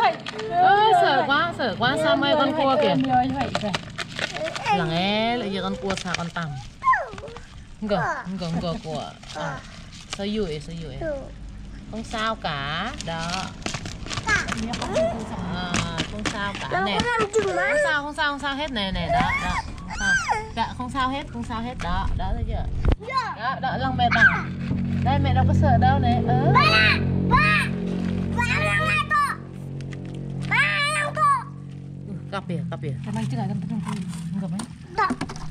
sợ quá sao mấy con cua kìa là nghe lại giờ con cua sao con tằm ngờ của sao dụi không sao cả đó không sao cả nè không sao hết nè đó không sao hết đó thấy chưa đó lăng mẹ nào đây mẹ đâu có sợ đâu này cặp bìa Cái này chứ là cầm